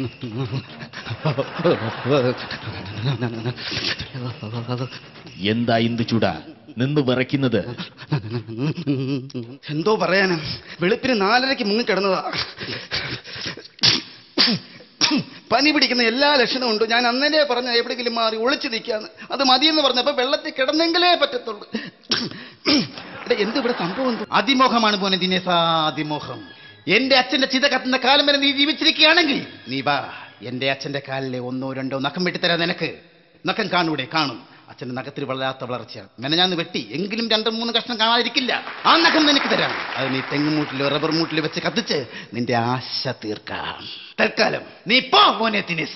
എന്താ ഇന്ത് ചൂടാ നിന്ന് വിറയ്ക്കുന്നത്? എന്തോ പറയാനാ, വെളുപ്പിന് 4:30 മുങ്ങിക്കിടന്നതാ. പനി പിടിക്കുന്ന എല്ലാ ലക്ഷണവും ഉണ്ട്. ഞാൻ അന്നേരെ പറഞ്ഞ എവിടെയെങ്കിലും മാറി ഒളിച്ചു നിൽക്കാന്ന്. അത് മതിയെന്ന് പറഞ്ഞപ്പോ വെള്ളത്തിൽ കിടന്നെങ്കിലേ പറ്റത്തുള്ളൂ. എന്ത് ഇവിടെ സംഭവം? അതിമോഹമാണ് പോനെ ദിനേശ, അതിമോഹം. എന്റെ അച്ഛന്റെ ചിത കത്തുന്ന കാലം വരെ നീ ജീവിച്ചിരിക്കുകയാണെങ്കിൽ നീ വാ, എന്റെ അച്ഛന്റെ കാലിലെ 1 2 നഖം വെട്ടിത്തരാൻ നിനക്ക്. നഖം കാണൂടെ? കാണും. അച്ഛന്റെ നഖത്തിൽ വളരാത്ത വളർച്ചയാണ്. മെനഞ്ഞാന്ന് വെട്ടി, എങ്കിലും 2 3 കഷ്ണം കാണാതിരിക്കില്ല. ആ നഖം നിനക്ക് തരാം. അത് നീ തെങ്ങുമൂട്ടിലോ റബ്ബർ മൂട്ടിലോ വെച്ച് കത്തിച്ച് നിന്റെ ആശ തീർക്കാം. തൽക്കാലം നീ പോ മോനെ ദിനേശ.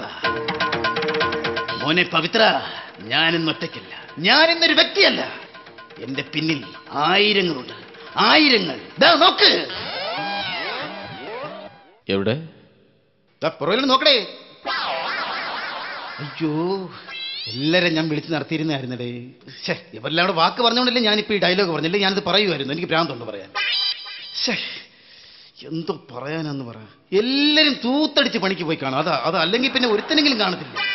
മോനെ പവിത്ര, ഞാനിന്നൊറ്റയ്ക്കല്ല, ഞാനിന്നൊരു വ്യക്തിയല്ല. എന്റെ പിന്നിൽ ആയിരങ്ങളുണ്ട്, ആയിരങ്ങൾ. നോക്ക്. എവിടെ? പുറകിൽ നോക്കടേ. അയ്യോ, എല്ലാരും ഞാൻ വിളിച്ച് നടത്തിയിരുന്നായിരുന്നടേ. ഇവരെല്ലാം കൂടെ വാക്ക് പറഞ്ഞോണ്ടല്ലേ ഞാനിപ്പോ ഈ ഡയലോഗ് പറഞ്ഞില്ലേ? ഞാനിത് പറയുമായിരുന്നു. എനിക്ക് ഭ്രാന്തുണ്ട് പറയാൻ. എന്തോ പറയാനെന്ന് പറയാം. എല്ലാരും തൂത്തടിച്ച് പണിക്ക് പോയി കാണും. അത് അല്ലെങ്കിൽ പിന്നെ ഒരുത്തനെങ്കിലും കാണത്തില്ല.